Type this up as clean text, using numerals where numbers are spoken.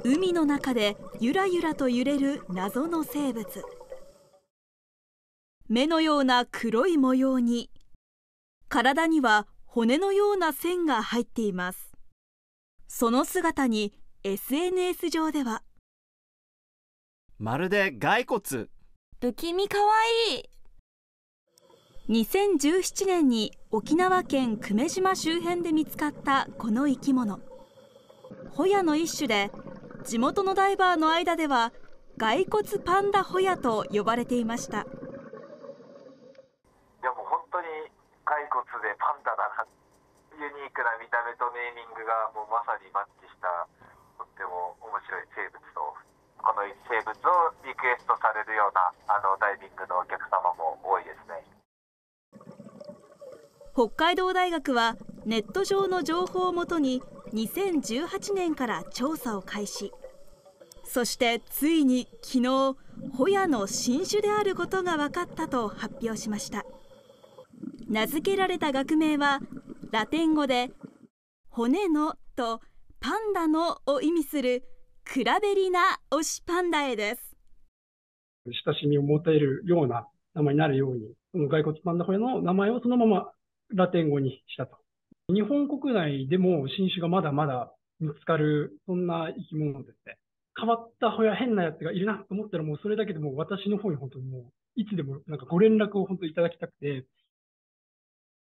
海の中でゆらゆらと揺れる謎の生物。目のような黒い模様に、体には骨のような線が入っています。その姿に SNS 上では、 まるで骸骨。 不気味かわいい。 2017年に沖縄県久米島周辺で見つかったこの生き物。ホヤの一種で、地元のダイバーの間では骸骨パンダホヤと呼ばれていました。 いやもう本当に骸骨でパンダだな、ユニークな見た目とネーミングがもうまさにマッチしたとっても面白い生物と、この生物をリクエストされるようなダイビングのお客様も多いですね。 北海道大学はネット上の情報をもとに2018年から調査を開始。そしてついに昨日、ホヤの新種であることが分かったと発表しました。名付けられた学名はラテン語で骨のとパンダのを意味するクラベリナオシパンダエです。 親しみを持てるような名前になるように、この骸骨パンダホヤの名前をそのままラテン語にしたと。日本国内でも新種がまだまだ見つかる、そんな生き物ですね。変わったホヤ、変なやつがいるなと思ったら、もうそれだけでもう私の方に本当にもういつでもなんかご連絡を本当にいただきたくて、